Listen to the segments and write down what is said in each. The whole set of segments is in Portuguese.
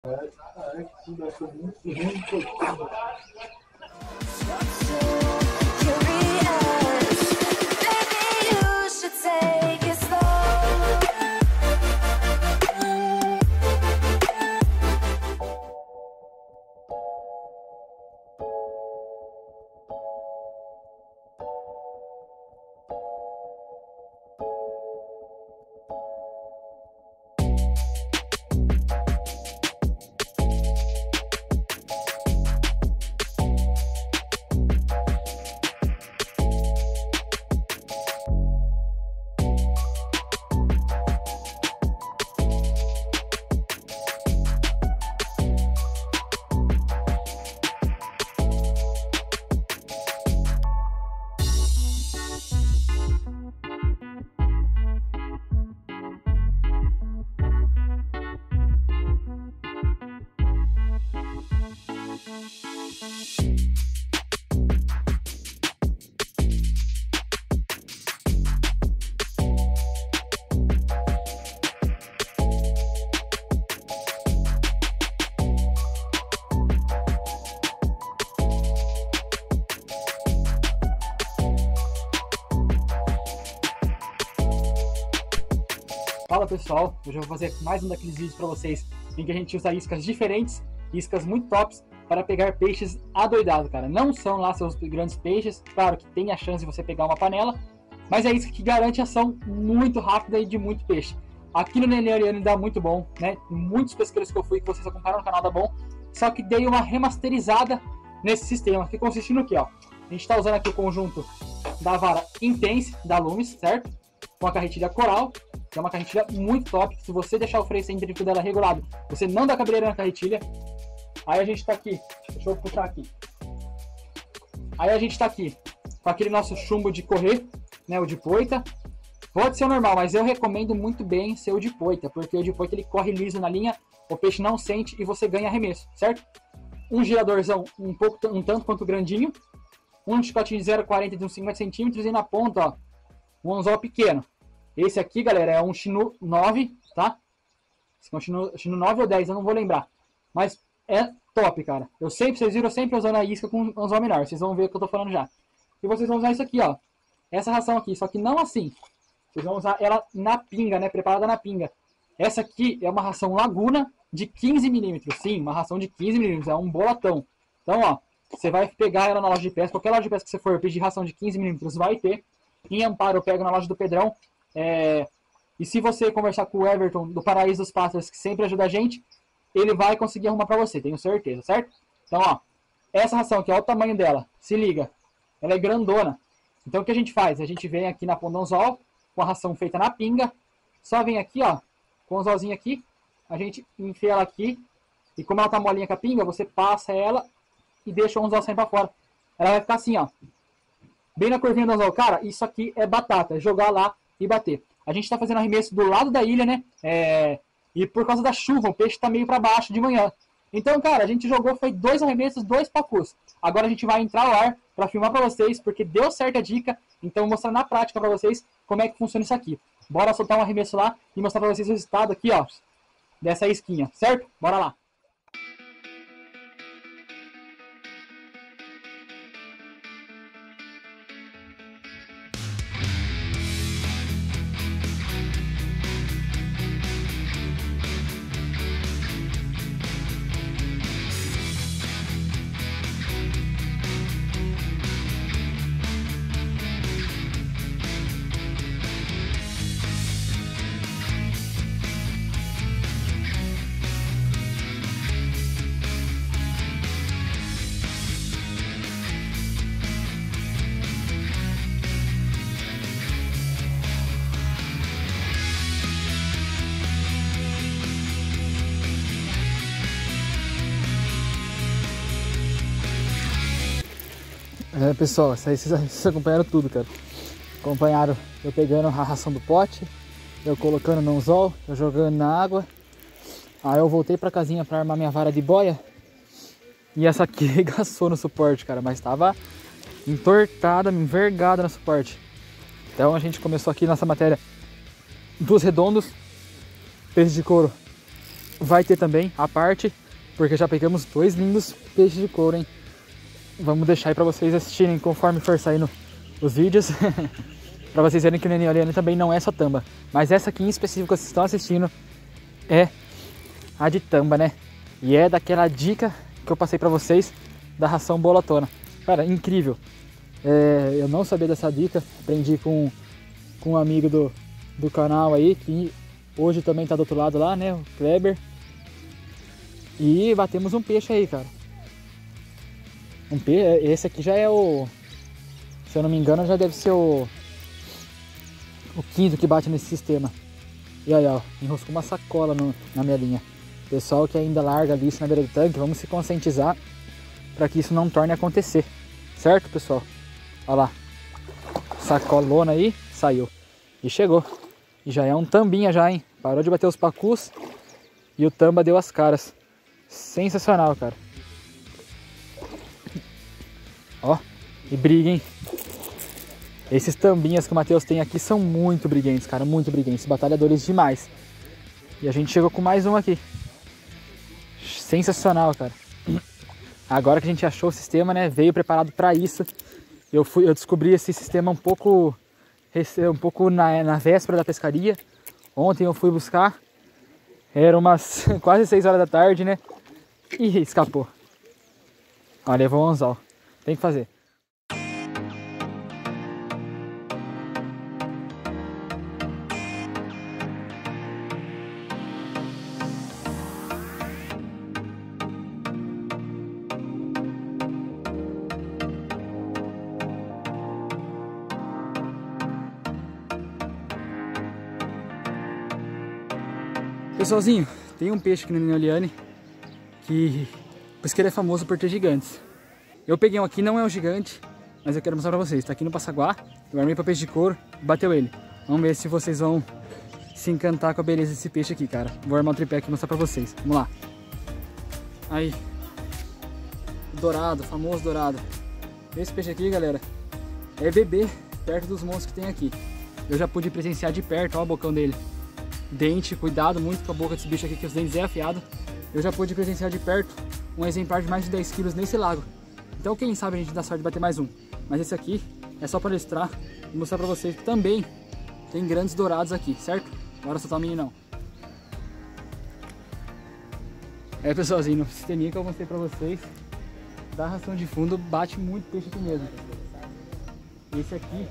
Fala pessoal, hoje eu vou fazer mais um daqueles vídeos para vocês em que a gente usa iscas diferentes, iscas muito tops para pegar peixes adoidados, cara. Não são lá seus grandes peixes, claro que tem a chance de você pegar uma panela, mas é isca que garante ação muito rápida e de muito peixe. Aqui no Nenê Ariane dá muito bom, né? Muitos pesqueiros que eu fui, que vocês acompanharam no canal, dá bom, só que dei uma remasterizada nesse sistema, que consiste no que, ó. A gente está usando aqui o conjunto da vara Intense, da Loomis, certo? Com a carretilha Coral, que é uma carretilha muito top, que se você deixar o freio centrífugo dela regulado, você não dá cabreira na carretilha. Aí a gente tá aqui, deixa eu puxar aqui. Aí a gente tá aqui com aquele nosso chumbo de correr, né, o de poita. Pode ser o normal, mas eu recomendo muito bem ser o de poita, porque o de poita ele corre liso na linha, o peixe não sente e você ganha arremesso, certo? Um giradorzão um tanto quanto grandinho, um chicotinho de 0,40 de uns 50 centímetros e na ponta, ó, um anzol pequeno. Esse aqui, galera, é um Shinu 9, tá? Esse é um Shinu 9 ou 10, eu não vou lembrar. Mas é top, cara. Vocês viram, eu sempre usando a isca com anzol menor. Vocês vão ver o que eu tô falando já. E vocês vão usar isso aqui, ó. Essa ração aqui, só que não assim. Vocês vão usar ela na pinga, né? Preparada na pinga. Essa aqui é uma ração Laguna de 15 milímetros. Sim, uma ração de 15 milímetros. É um bolatão. Então, ó, você vai pegar ela na loja de pesca. Qualquer loja de pesca que você for pedir ração de 15 milímetros vai ter. Em Amparo eu pego na loja do Pedrão. E se você conversar com o Everton do Paraíso dos Pássaros, que sempre ajuda a gente, ele vai conseguir arrumar pra você, tenho certeza, certo? Então, ó, essa ração aqui, olha o tamanho dela, se liga, ela é grandona. Então o que a gente faz? A gente vem aqui na ponta do anzol, com a ração feita na pinga, só vem aqui, ó, com o anzolzinho aqui, a gente enfia ela aqui, e como ela tá molinha com a pinga, você passa ela e deixa o anzol sair pra fora. Ela vai ficar assim, ó, bem na curvinha do anzol. Cara, isso aqui é batata, é jogar lá e bater. A gente tá fazendo arremesso do lado da ilha, né? E por causa da chuva, o peixe tá meio para baixo de manhã. Então, cara, a gente jogou, foi 2 arremessos, 2 pacus. Agora a gente vai entrar ao ar para filmar para vocês, porque deu certo a dica. Então, vou mostrar na prática para vocês como é que funciona isso aqui. Bora soltar um arremesso lá e mostrar para vocês o resultado aqui, ó, dessa isquinha, certo? Bora lá! Pessoal, isso aí vocês acompanharam tudo, cara. Acompanharam eu pegando a ração do pote, eu colocando no anzol, eu jogando na água. Aí eu voltei pra casinha pra armar minha vara de boia. E essa aqui regaçou no suporte, cara, mas tava entortada, envergada no suporte. Então a gente começou aqui nessa matéria dos redondos, peixe de couro vai ter também a parte, porque já pegamos 2 lindos peixes de couro, hein? Vamos deixar aí pra vocês assistirem conforme for saindo os vídeos. Pra vocês verem que o Nenê Oliane também não é só tamba. Mas essa aqui em específico que vocês estão assistindo é a de tamba, né? E é daquela dica que eu passei pra vocês da ração bolatona. Cara, incrível. Eu não sabia dessa dica, aprendi com um amigo do canal aí, que hoje também tá do outro lado lá, né? O Kleber. E batemos um peixe aí, cara. Esse aqui já é o... Se eu não me engano, já deve ser o quinto que bate nesse sistema. E aí, ó, enroscou uma sacola na minha linha. Pessoal que ainda larga lixo na beira do tanque, vamos se conscientizar para que isso não torne a acontecer. Certo, pessoal? Olha lá. Sacolona aí, saiu. E chegou. E já é um tambinha já, hein? Parou de bater os pacus e o tamba deu as caras. Sensacional, cara. Ó, e briga, hein? Esses tambinhas que o Matheus tem aqui são muito briguentos, cara, muito briguentos, batalhadores demais. E a gente chegou com mais um aqui. Sensacional, cara. Agora que a gente achou o sistema, né, veio preparado para isso. Eu descobri esse sistema um pouco na véspera da pescaria. Ontem eu fui buscar, era umas quase 6 horas da tarde, né, e escapou. Ó, levou um anzol. Tem que fazer. Pessoalzinho, tem um peixe aqui na Nenê Oliane que por isso que ele é famoso por ter gigantes. Eu peguei um aqui, não é um gigante, mas eu quero mostrar pra vocês. Tá aqui no Passaguá, eu armei pra peixe de couro, bateu ele. Vamos ver se vocês vão se encantar com a beleza desse peixe aqui, cara. Vou armar o tripé aqui e mostrar pra vocês. Vamos lá. Aí, dourado, famoso dourado. Esse peixe aqui, galera, é bebê perto dos monstros que tem aqui. Eu já pude presenciar de perto, ó o bocão dele. Dente, cuidado muito com a boca desse bicho aqui, que os dentes é afiado. Eu já pude presenciar de perto um exemplar de mais de 10 quilos nesse lago. Então quem sabe a gente dá sorte de bater mais um. Mas esse aqui é só para ilustrar e mostrar pra vocês que também tem grandes dourados aqui, certo? Bora soltar o meninão. Pessoalzinho, no sisteminha que eu mostrei pra vocês da ração de fundo, bate muito peixe aqui mesmo. Esse aqui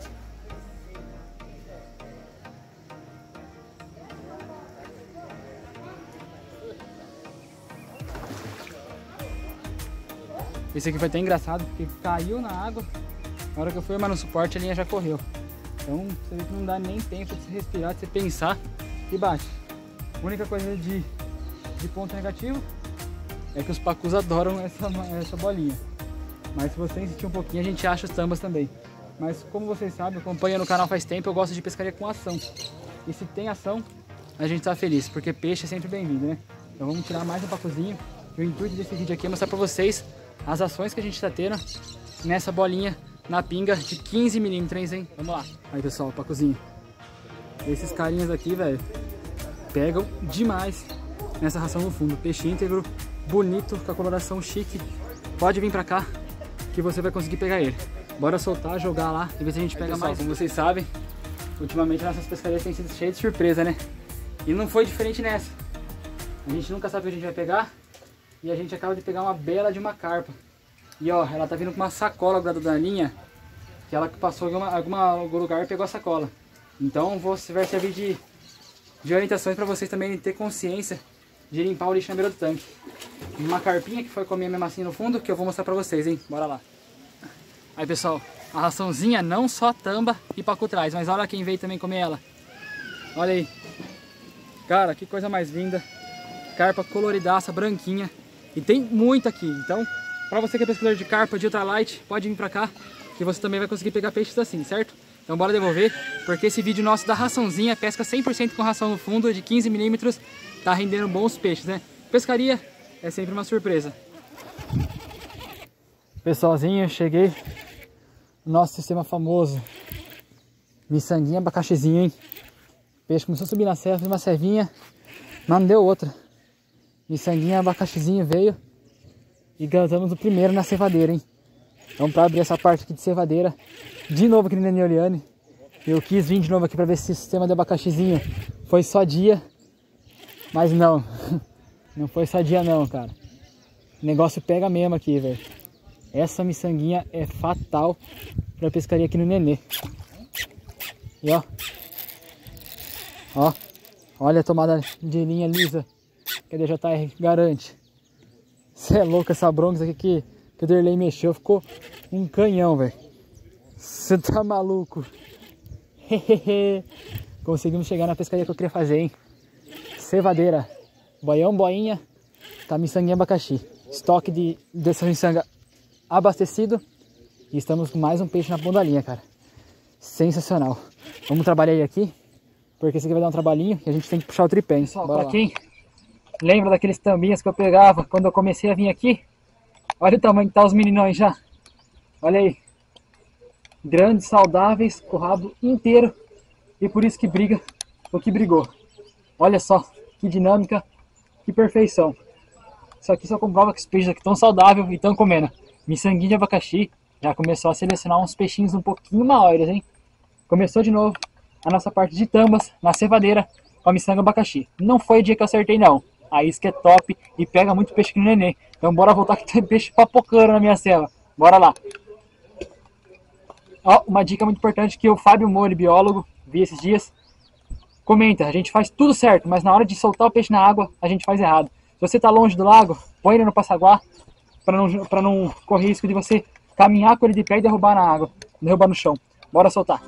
foi até engraçado, porque caiu na água, na hora que eu fui armar no suporte a linha já correu. Então você vê que não dá nem tempo de você respirar, de você pensar e bate. A única coisa de ponto negativo é que os pacus adoram essa bolinha. Mas se você insistir um pouquinho, a gente acha os tambas também. Mas como vocês sabem, acompanha no canal faz tempo, eu gosto de pescaria com ação. E se tem ação, a gente tá feliz, porque peixe é sempre bem-vindo, né? Então vamos tirar mais um pacuzinho. E o intuito desse vídeo aqui é mostrar pra vocês as ações que a gente está tendo nessa bolinha na pinga de 15 milímetros, hein? Vamos lá. Aí, pessoal, pacuzinho. Esses carinhas aqui, velho, pegam demais nessa ração no fundo. Peixe íntegro, bonito, com a coloração chique. Pode vir pra cá que você vai conseguir pegar ele. Bora soltar, jogar lá e ver se a gente pega mais. Como vocês sabem, ultimamente nossas pescarias têm sido cheias de surpresa, né? E não foi diferente nessa. A gente nunca sabe o que a gente vai pegar. E a gente acaba de pegar uma bela de uma carpa. E ó, ela tá vindo com uma sacola grudada na linha, que ela passou em algum lugar e pegou a sacola. Então vai servir de orientações para vocês também ter consciência de limpar o lixo na beira do tanque. Uma carpinha que foi comer a minha massinha no fundo, que eu vou mostrar para vocês, hein? Bora lá. Aí, pessoal, a raçãozinha não só tamba e pacu traz, mas olha quem veio também comer ela. Olha aí. Cara, que coisa mais linda. Carpa coloridaça, branquinha. E tem muito aqui, então, para você que é pescador de carpa, de ultralight, pode vir para cá, que você também vai conseguir pegar peixes assim, certo? Então bora devolver, porque esse vídeo nosso da raçãozinha, pesca 100% com ração no fundo, de 15 milímetros, tá rendendo bons peixes, né? Pescaria é sempre uma surpresa. Pessoalzinho, cheguei no nosso sistema famoso. Miçanguinha, abacaxizinho, hein? O peixe começou a subir na serra, fiz uma servinha, mas não deu outra. Miçanguinha abacaxizinho veio e ganhamos o primeiro na cevadeira, hein? Vamos para abrir essa parte aqui de cevadeira de novo aqui no Nenê Oliane. Eu quis vir de novo aqui para ver se o sistema de abacaxizinho foi só dia, mas não, não foi só dia não, cara. O negócio pega mesmo aqui, velho. Essa miçanguinha é fatal para pescaria aqui no Nenê. E ó, olha a tomada de linha lisa que a DJR garante. Você é louco, essa bronca aqui que o Derlei mexeu, ficou um canhão, velho. Você tá maluco? Conseguimos chegar na pescaria que eu queria fazer, hein? Cevadeira, boião, boinha, tá miçanguinha abacaxi. Estoque dessa miçanga abastecido. E estamos com mais um peixe na ponta da linha, cara. Sensacional. Vamos trabalhar aí aqui, porque isso aqui vai dar um trabalhinho e a gente tem que puxar o tripé, hein? Pessoal, pra quem lembra daqueles tambinhas que eu pegava quando eu comecei a vir aqui, olha o tamanho que tá os meninões já. Olha aí. Grandes, saudáveis, com o rabo inteiro. E por isso que briga o que brigou. Olha só, que dinâmica, que perfeição. Isso aqui só comprova que os peixes aqui estão saudáveis e estão comendo. Miçanguinha de abacaxi já começou a selecionar uns peixinhos um pouquinho maiores, hein? Começou de novo a nossa parte de tambas na cevadeira com a miçanga abacaxi. Não foi o dia que eu acertei, não. A isca é top e pega muito peixe aqui no Nenê. Então bora voltar que tem peixe papocando na minha cela. Bora lá. Ó, uma dica muito importante que o Fábio Mori, biólogo, vi esses dias, comenta: a gente faz tudo certo, mas na hora de soltar o peixe na água, a gente faz errado. Se você está longe do lago, põe ele no passaguá, para não correr risco de você caminhar com ele de pé e derrubar na água, derrubar no chão. Bora soltar.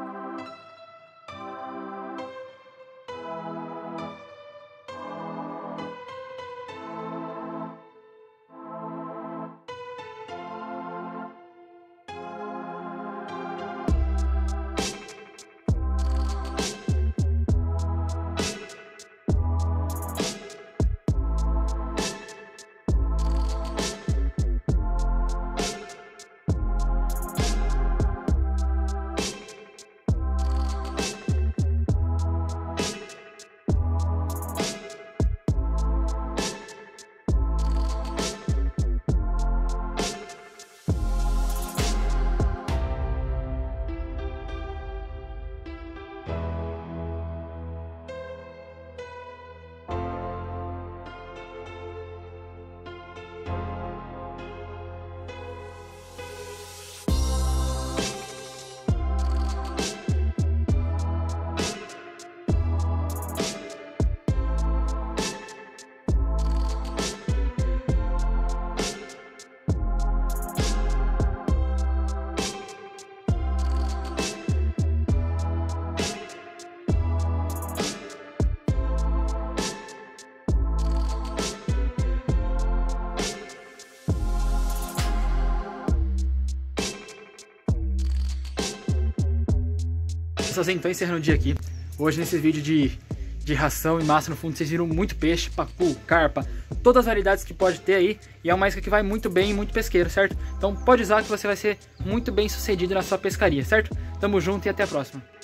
Pessoalzinho, então encerrando o dia aqui. Hoje nesse vídeo de ração e massa no fundo, vocês viram muito peixe, pacu, carpa, todas as variedades que pode ter aí. E é uma isca que vai muito bem, muito pesqueiro, certo? Então pode usar que você vai ser muito bem sucedido na sua pescaria, certo? Tamo junto e até a próxima.